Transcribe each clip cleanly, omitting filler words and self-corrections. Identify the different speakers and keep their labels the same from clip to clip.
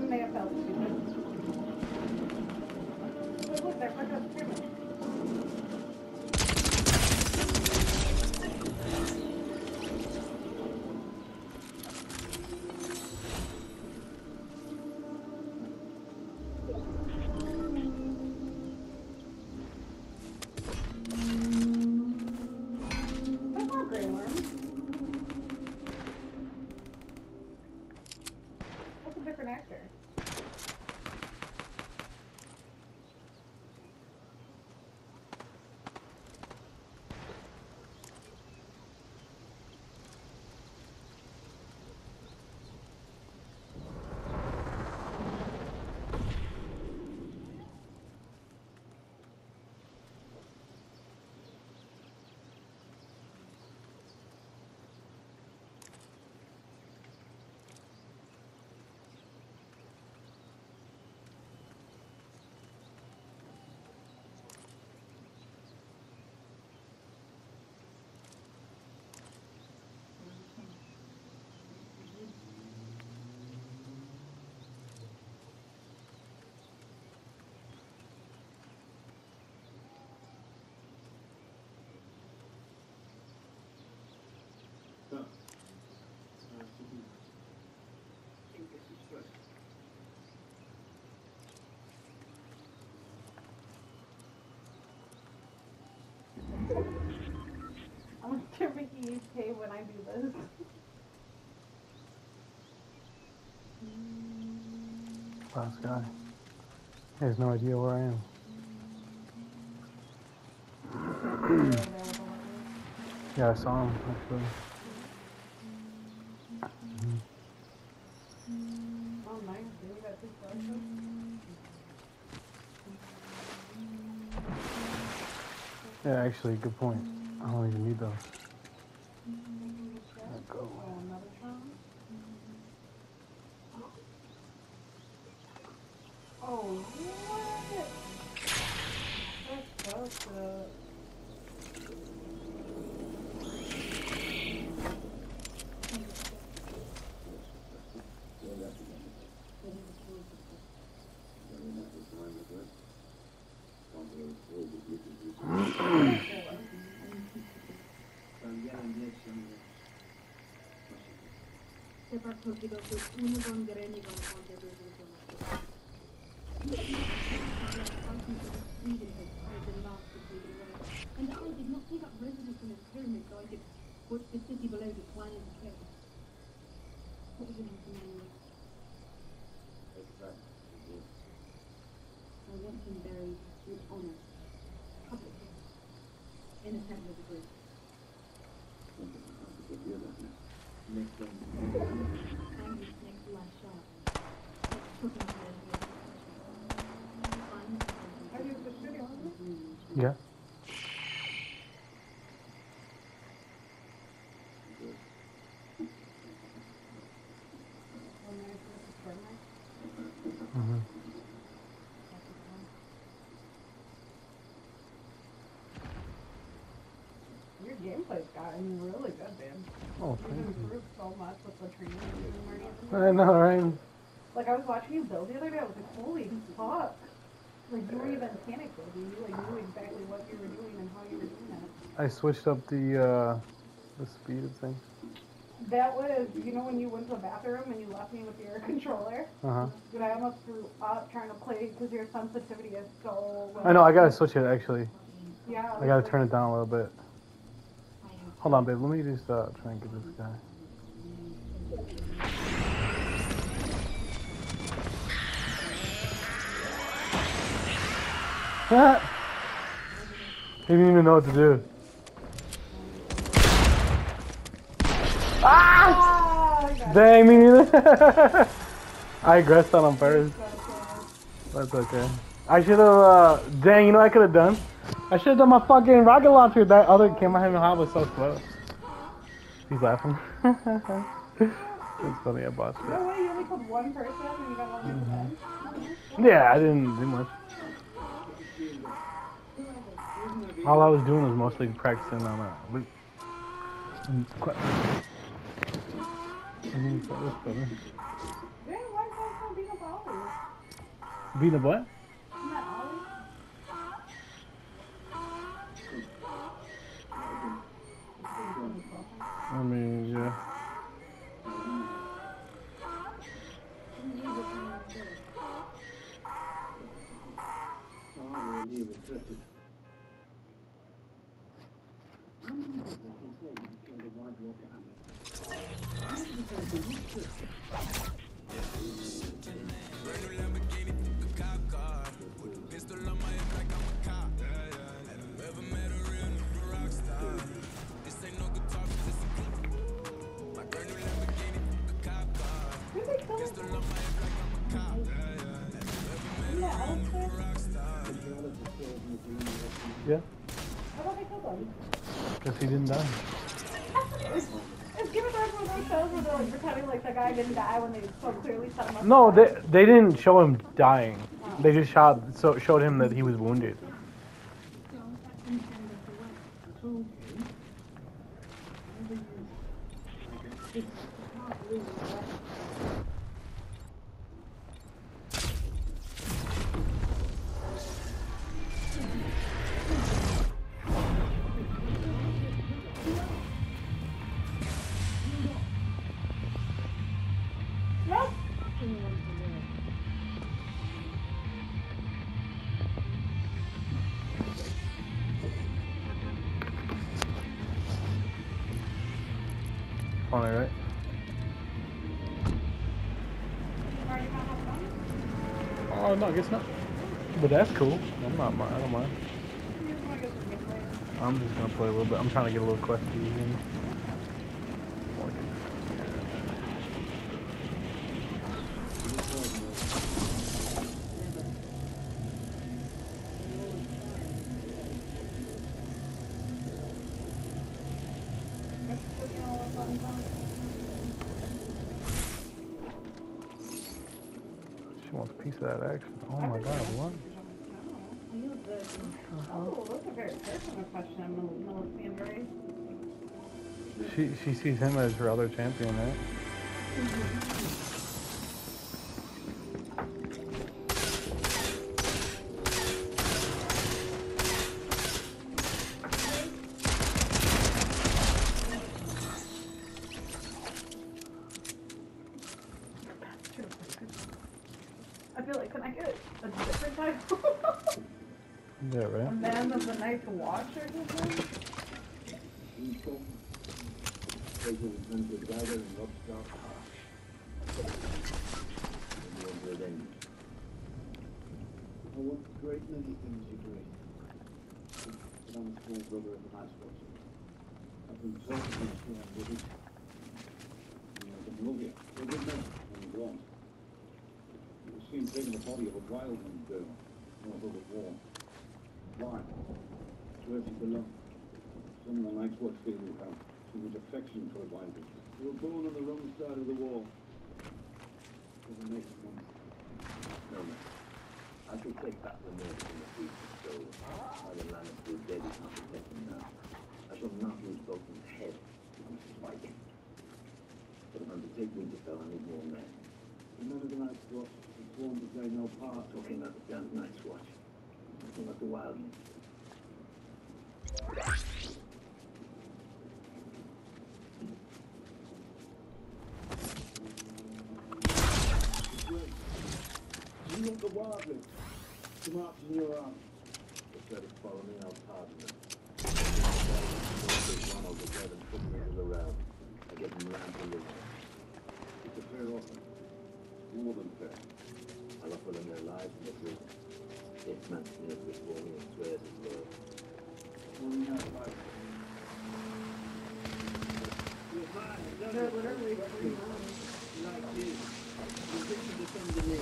Speaker 1: may have felt stupid. But look, they're fucking up the pyramid. Different actor. I'm gonna start making you pay when I do this.
Speaker 2: Last guy. He has no idea where I am. Yeah, I saw him actually.
Speaker 1: Oh, nice. You got two flashes?
Speaker 2: Yeah, actually, good point. I don't even need those. Go.
Speaker 1: Oh, another time? Oh, what? That's so good.
Speaker 3: And I did not take up residence in a pyramid so I could watch the city below decline and decay. What was the name of the man? I want him buried with honour, publicly, in a temple of the Greeks. And his next last shout. Took him to
Speaker 1: Are you the studio?
Speaker 2: Yeah. Mm-hmm.
Speaker 1: Your gameplay's gotten really good, man.
Speaker 2: Oh,
Speaker 1: You've
Speaker 2: thank you.
Speaker 1: improved so much with the training you're doing right now.
Speaker 2: I know, right?
Speaker 1: Like, I was watching you build the other day, I was like, holy fuck. Like, you weren't even panic building. You, like, knew exactly what you were doing and how you were doing it.
Speaker 2: I switched up the speed of things.
Speaker 1: That was, you know, when you went to the bathroom and you left me with your controller?
Speaker 2: Uh-huh.
Speaker 1: Dude, I almost threw up trying to play because your sensitivity is so low.
Speaker 2: I know, I gotta switch it actually.
Speaker 1: Yeah.
Speaker 2: I gotta turn it down a little bit. Hold on, babe. Let me just try and get this guy. He didn't even know what to do. Ah! Dang, me neither. I aggressed on him first. That's okay. I should have, dang, you know what I could have done? I should have done my fucking rocket launcher. That other kamehameha was so slow. He's laughing. It's funny, I botched it.
Speaker 1: No way, you only killed one person and you got all these men?
Speaker 2: Yeah, I didn't do much. All I was doing was mostly practicing on loot.
Speaker 1: Dang, why is that so being a power?
Speaker 2: Beating the what?
Speaker 1: Isn't that Ollie?
Speaker 2: I mean, yeah.
Speaker 1: Who'd they kill? Isn't that Alistair?
Speaker 2: Yeah.
Speaker 1: I thought they killed him.
Speaker 2: Because he didn't die.
Speaker 1: It's Game of Thrones one of those shows where they're like pretending like the guy didn't die when they so clearly set him up.
Speaker 2: No, they didn't show him dying. They just showed him that he was wounded.
Speaker 1: No.
Speaker 2: Funny, right?
Speaker 1: Are you not having fun?
Speaker 2: Oh no, I guess not. But that's cool. I don't mind.
Speaker 1: You just wanna get some gameplay.
Speaker 2: I'm just gonna play a little bit. I'm trying to get a little questy in. She wants a piece of that action. Oh my god, what?
Speaker 1: Oh, that's a very personal question, Melissa Gray.
Speaker 2: She sees him as her other champion, right?
Speaker 1: I feel like, can I get a different title?
Speaker 2: Yeah,
Speaker 1: A
Speaker 2: right?
Speaker 1: Man of the Night to Watch or something?
Speaker 4: I want a great many things you bring. But I'm a small brother of the nice watch. I've been told to be sure I'm with it. And I can love you. You're a good man when you want. You were seen taking the body of a wild man girl north of the war. Why? Where did you belong? Some of the Night's Watch feel you have too much affection for a wild man. You were born on the wrong side of the wall. Doesn't make it one.
Speaker 5: No, no. I shall take back the murder from the future, so while the Lannister is dead, it's not protecting now. I shall not lose Bolton's head on this fight. But if I'm to take Winterfell, I need more men.
Speaker 4: The men of the Night's Watch have sworn to play no part.
Speaker 5: Talking about the damn Night's Watch. Talking about the wildling.
Speaker 4: You want the wildling to march in your arms.
Speaker 5: If they're to follow me, I'll pardon them. One over dead and put me to the realm. I get them land to live.
Speaker 4: It's a fair offer. More than fair.
Speaker 5: I'll offer them their lives and their freedom. This man kneels before me and swears his love.
Speaker 4: Only not like
Speaker 1: They're literally free runs.
Speaker 5: Like you. You think you defended me.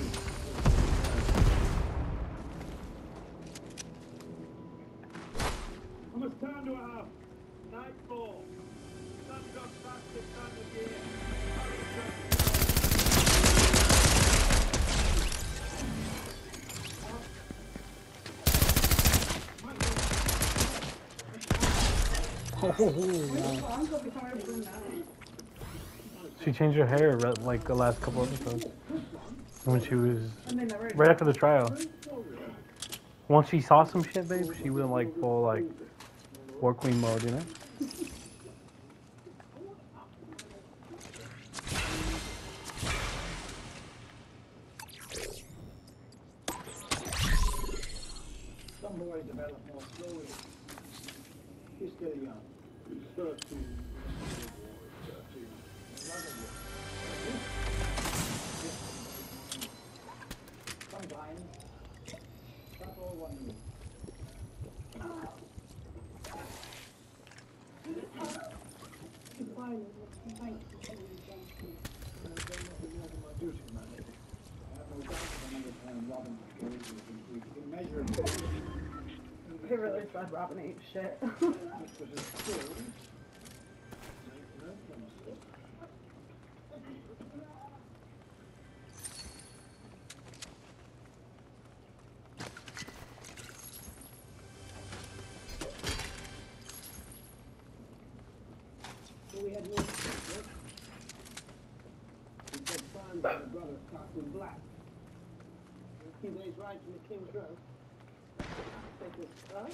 Speaker 4: How much time do I have? Nightfall. Sun got back this time of year.
Speaker 1: Songs will become everything now.
Speaker 2: She changed her hair like the last couple episodes. When she was
Speaker 1: And they never
Speaker 2: right after the trial. Once she saw some shit, babe, she went like full like war queen mode, you know?
Speaker 4: Some boys develop more slowly. You're still young. You're 13. Sometimes, that's all one needs.
Speaker 1: They really said Robin ain't shit.
Speaker 4: We had one secret. He said found by the brother cocked in black. A few days ride from the King's Road. Take this up.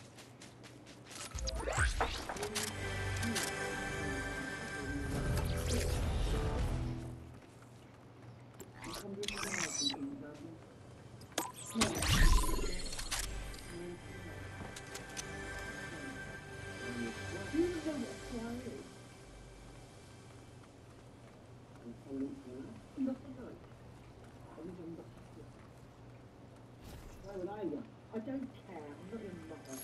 Speaker 4: Why would I go?
Speaker 3: I don't care. I'm not your mother.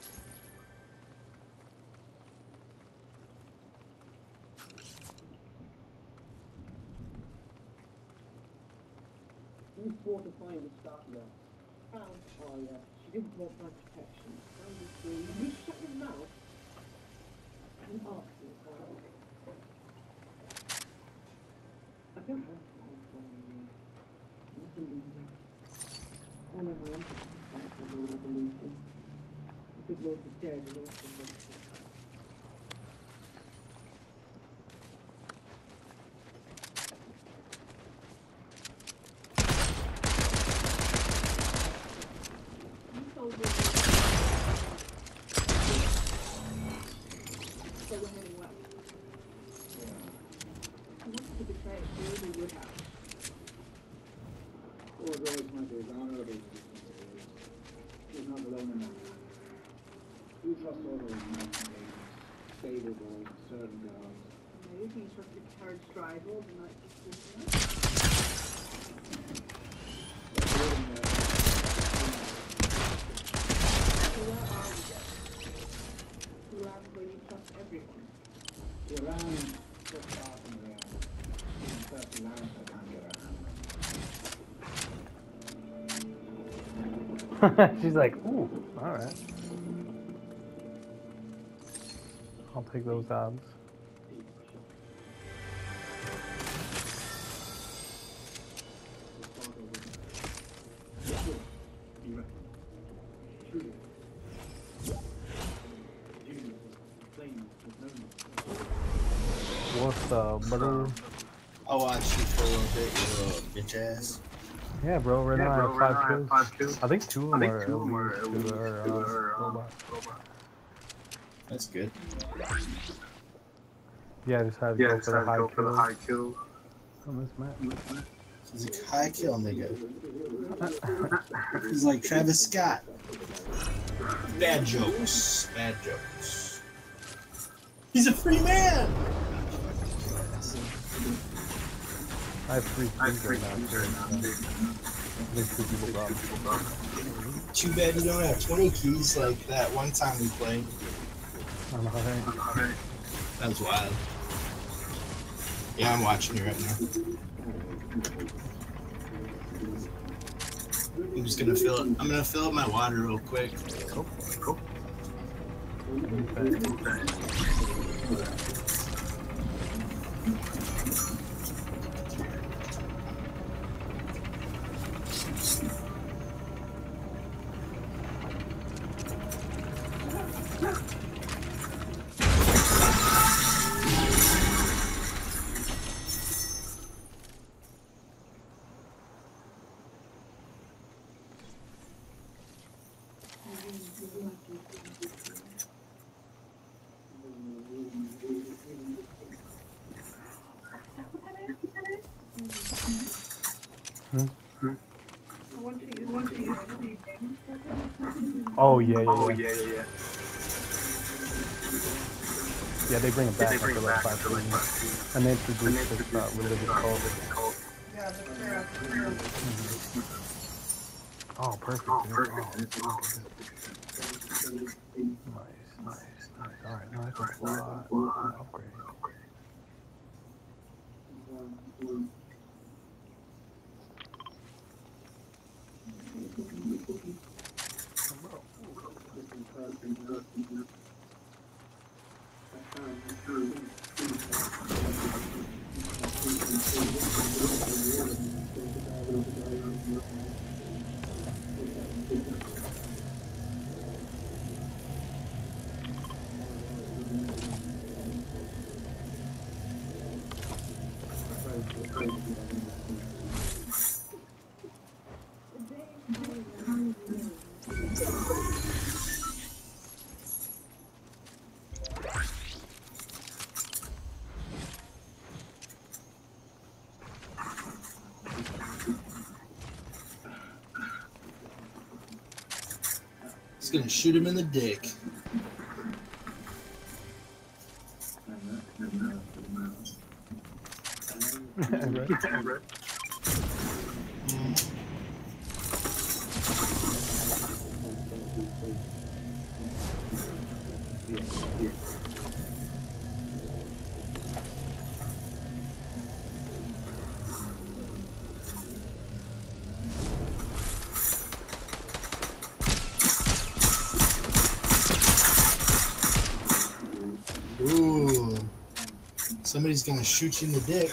Speaker 4: You swore to find the stuff there.
Speaker 3: Found Talia. She didn't want my protection. You shut your mouth and ask me about it. I don't have to answer you. I believe you. I never wanted to fight for the revolution. The good Lord was dead and also lost it. You told me they were heading west. I wanted to betray it, you really would have.
Speaker 4: Or always might be honorable. He's not alone in that. You trust all those mercenaries, stable boys, servant girls.
Speaker 3: Maybe you trusted carriage driver all the night before.
Speaker 4: They're living there.
Speaker 3: So where are we then? The land where you trust everyone.
Speaker 4: The land just far from there. It's certain lands I can't get around.
Speaker 2: She's like, ooh, alright. I'll take those odds. What's up, brother?
Speaker 6: I'll watch you for a little bit, you little bitch ass.
Speaker 2: Yeah, bro, right now I have 5 kills. I think 2 of them are robots.
Speaker 6: That's good.
Speaker 2: Yeah, I decided to go for the high kills on this map.
Speaker 6: He's a high kill nigga. He's like Travis Scott. Bad jokes. Bad jokes. He's a free man!
Speaker 2: I have 3 keys right now. There's 2 people gone.
Speaker 6: Too bad you don't have 20 keys like that one time we played.
Speaker 2: I don't know how they...
Speaker 6: That was wild. Yeah, I'm watching you right now. I'm just gonna fill it. I'm gonna fill up my water real quick.
Speaker 2: Cool.
Speaker 1: Once you use the
Speaker 2: Oh yeah. Yeah, they bring it back after like 5 seasons. And they introduced this religious cult.
Speaker 1: yeah,
Speaker 2: Oh, perfect. Nice. Alright, now I can fly. Upgrade.
Speaker 6: He's gonna shoot him in the dick.
Speaker 2: Right.
Speaker 6: Ooh. Somebody's gonna shoot you in the dick.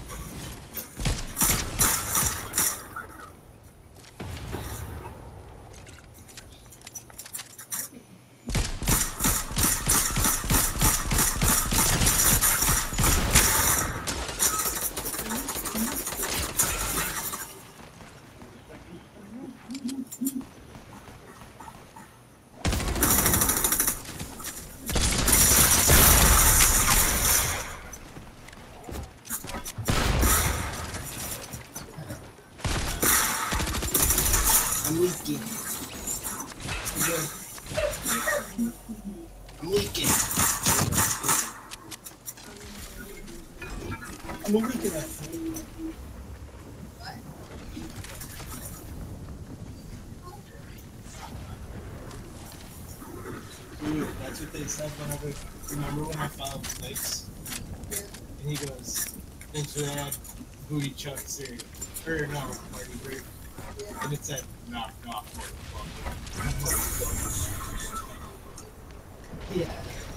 Speaker 6: I'm leaking. I'm leaking. I'm leaking. Dude, that's what they said whenever. Remember when I found snakes? And he goes, thanks for that booty chuck cereal. Or no, Marty Bird. And it said, knock, yeah.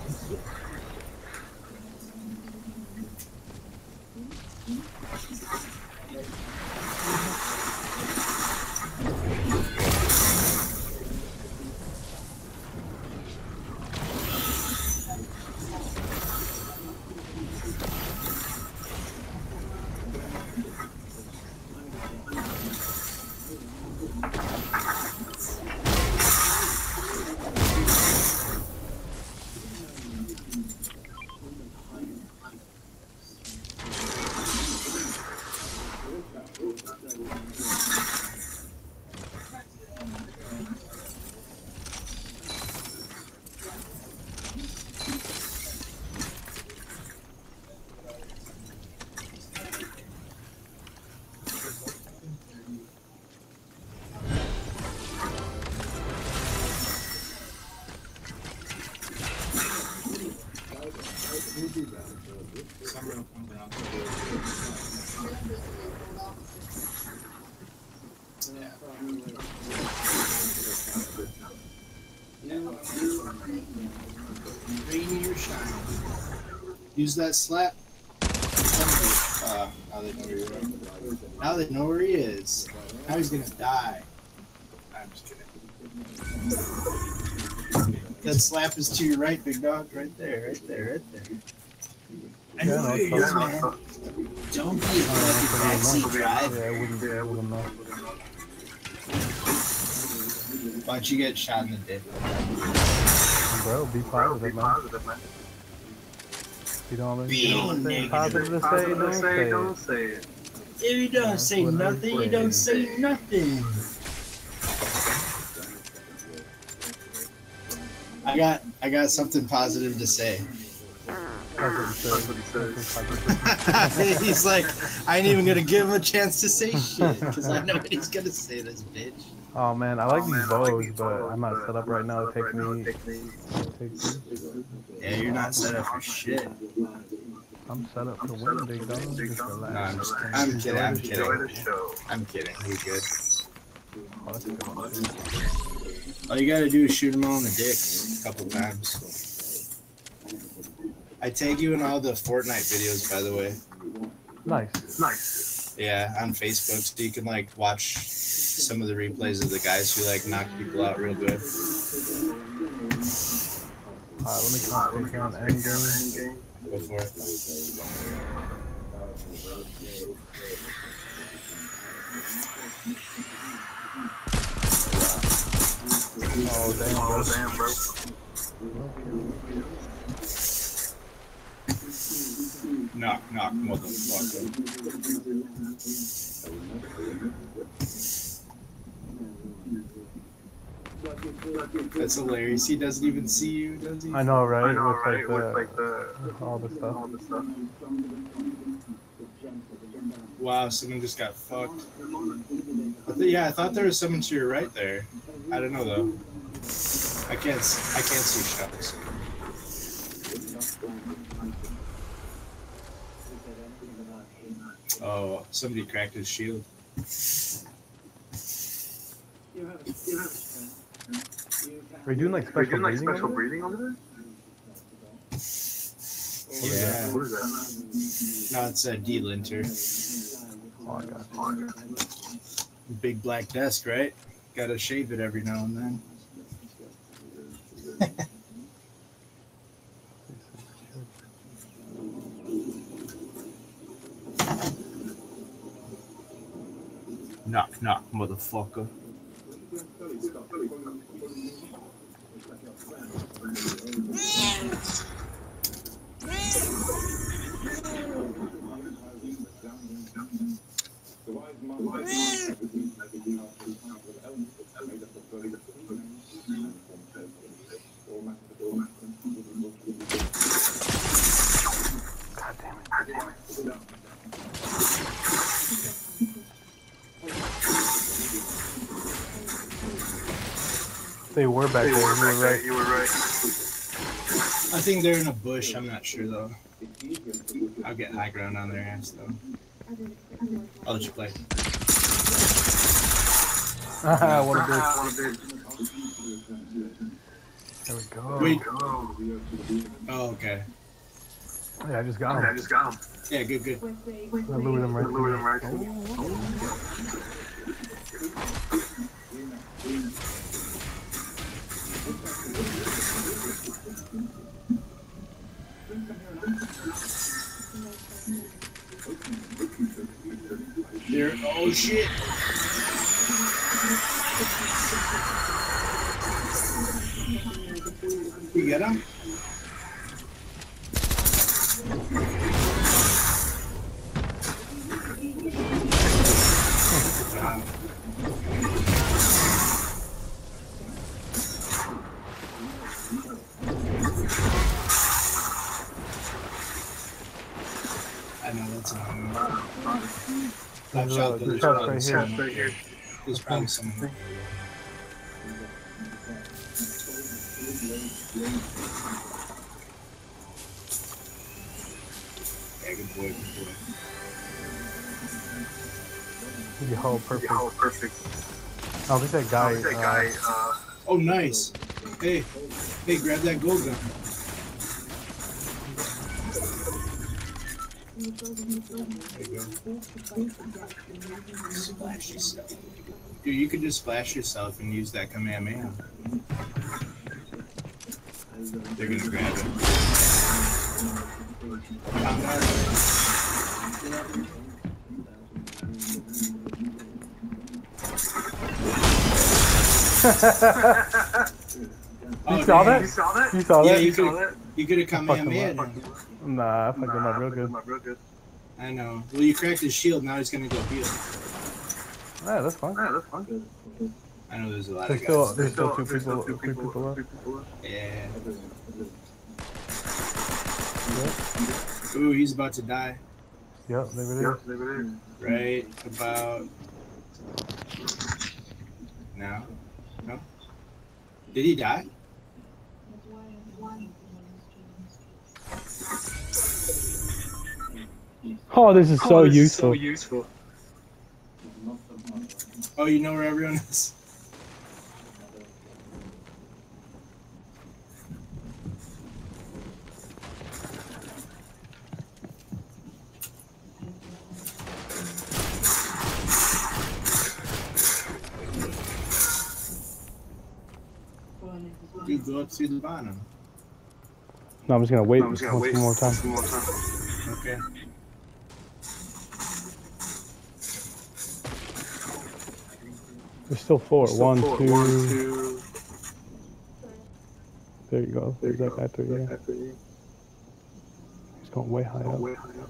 Speaker 6: Rain or shine. Use that slap. Now they know where you're at. Now they know where he is. Now he's gonna die. I'm just kidding. That slap is to your right, big dog. Right there. I know where he is, man. Don't be a fucking backseat driver.
Speaker 2: Yeah, I wouldn't know.
Speaker 6: Watch you get shot in the dick.
Speaker 2: Bro, be positive, man. You don't have anything positive to say, don't say it.
Speaker 6: If you don't say
Speaker 2: what I
Speaker 6: nothing, you
Speaker 2: say.
Speaker 6: don't say nothing. I got something positive to say.
Speaker 2: That's what he said.
Speaker 6: He's like, I ain't even gonna give him a chance to say shit because I know what he's gonna say. This bitch.
Speaker 2: Oh man, I like these bows, but I'm not set up right now. It takes me.
Speaker 6: Yeah, you're not set up for shit.
Speaker 2: I'm set up to win, big dog. Just
Speaker 6: No,
Speaker 2: relax.
Speaker 6: I'm kidding. I'm kidding. I'm kidding. You're good.
Speaker 2: Oh, that's a good one.
Speaker 6: All you gotta do is shoot him on the dick a couple times. I tag you in all the Fortnite videos, by the way.
Speaker 2: Nice.
Speaker 6: Yeah, on Facebook, so you can like watch some of the replays of the guys who like knock people out real good.
Speaker 2: Alright, let me concentrate on endgame.
Speaker 6: Go for it.
Speaker 2: Oh damn, bro.
Speaker 6: Knock, knock, motherfucker. That's hilarious. He doesn't even see you, does he?
Speaker 2: I know, right? With like the all the stuff.
Speaker 6: Wow, someone just got fucked. I thought there was someone to your right there. I don't know though. I can't see shots. Oh, somebody cracked his shield.
Speaker 2: Are you doing like special breathing over there?
Speaker 6: Yeah.
Speaker 2: What is that?
Speaker 6: No, it's a D-linter.
Speaker 2: Oh, I got it.
Speaker 6: Big black desk, right? Gotta shave it every now and then. Knock, knock, motherfucker.
Speaker 2: They were back there. You were right.
Speaker 6: I think they're in a bush. I'm not sure though. I'll get high ground on their ass though. I'll let you play.
Speaker 2: What a bitch. There we go.
Speaker 6: Wait. Oh, okay.
Speaker 2: Yeah, I just got him.
Speaker 6: Yeah, good.
Speaker 2: I lured him right there.
Speaker 6: There. Oh shit. You get him? I know that's annoying. I've shot
Speaker 2: The
Speaker 6: those
Speaker 2: chest right here.
Speaker 6: There's probably someone. Yeah, good boy.
Speaker 2: Yo, perfect. Oh, look at that guy.
Speaker 6: Oh, nice. Hey, grab that gold gun. There you go. Splash yourself. Dude, you could just splash yourself and use that kamehameha. They're gonna grab it.
Speaker 2: You saw that?
Speaker 6: Yeah, you could have kamehameha.
Speaker 2: Nah, I fucked him up real good.
Speaker 6: I know. Well, you cracked his shield. Now he's gonna go heal.
Speaker 2: Yeah, that's fine.
Speaker 6: I know there's a lot
Speaker 2: There's
Speaker 6: of guys.
Speaker 2: still three people left.
Speaker 6: Yeah.
Speaker 2: Yep.
Speaker 6: Ooh, he's about to die.
Speaker 2: Yep, there it is.
Speaker 6: Right about now. No. Did he die?
Speaker 2: Oh, this is so useful.
Speaker 6: Oh, you know where everyone is? You go up to the bottom.
Speaker 2: No, I'm just gonna wait one more time.
Speaker 6: Okay.
Speaker 2: There's still four. One, two. There you go. There's that guy through here. He's going way high up.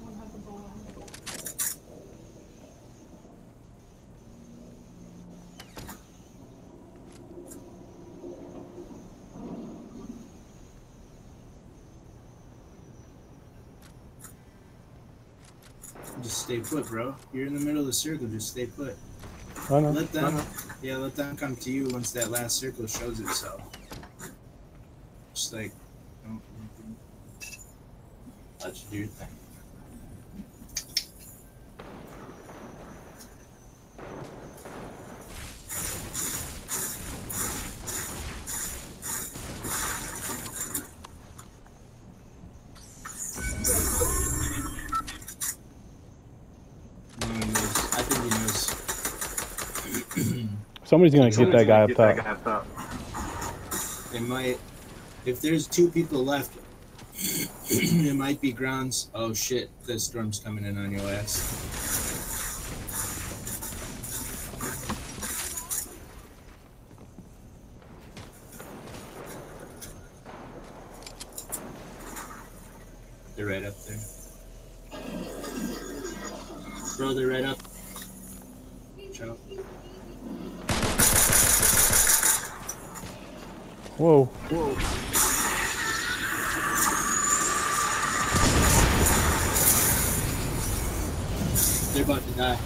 Speaker 6: Just stay put, bro. You're in the middle of the circle. Just stay put.
Speaker 2: I know.
Speaker 6: Let them, let them come to you once that last circle shows itself. Just like, don't let you do your thing. I think he knows.
Speaker 2: Somebody's gonna get that guy up top.
Speaker 6: It might. If there's two people left, it might be grounds. Oh shit! The storm's coming in on your ass. They're right up there. Bro, they're right up. Ciao.
Speaker 2: Whoa.
Speaker 6: They're about to die.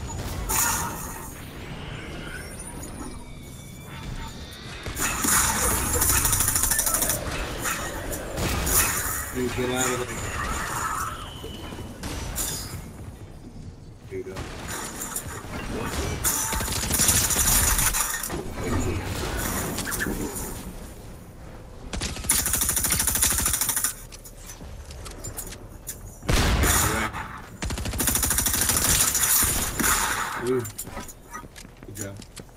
Speaker 6: Dude, get out of there. Here you go. Ooh. Good job.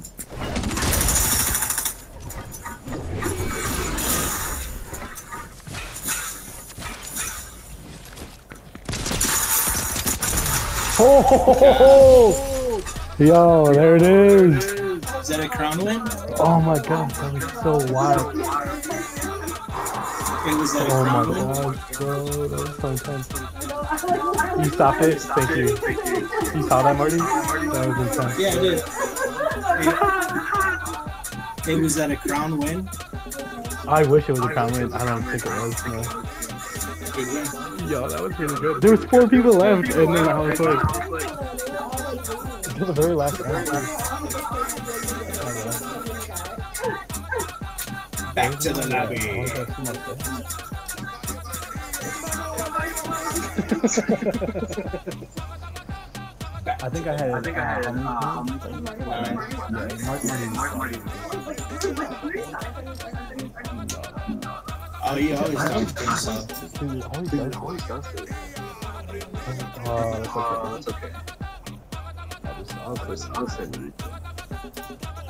Speaker 2: Oh! Yo, there it is.
Speaker 6: Is that a crown win?
Speaker 2: Oh my god, that was so wild.
Speaker 6: Okay, was that a
Speaker 2: Oh
Speaker 6: crown
Speaker 2: my
Speaker 6: win?
Speaker 2: god, bro, that was so intense. You stopped it? Thank you. You saw that, Marty? That was intense.
Speaker 6: Yeah, I did. Hey, was that a crown win?
Speaker 2: I wish it was a crown win. I don't think it was, no.
Speaker 6: Good win.
Speaker 2: Yo, that was really good. There was 4 people left, and then I was like, until the very last round.
Speaker 6: Back to the lobby.
Speaker 2: I think I had
Speaker 6: Oh, he always does himself.
Speaker 2: Dude, always does it. Oh, that's okay. I'll send it.